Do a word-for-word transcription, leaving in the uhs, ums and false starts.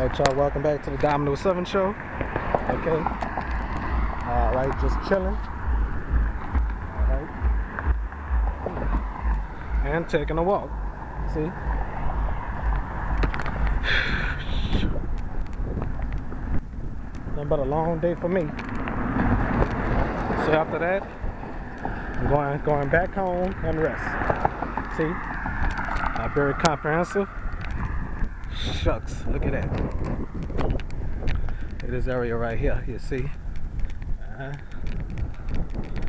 Alright, y'all, welcome back to the Domino seven show. Okay. Alright, just chilling. Alright. And taking a walk. See? Nothing but a long day for me. So after that, I'm going going back home and rest. See? Uh, very comprehensive. Shucks, look at that. It is area right here, you see. Uh-huh.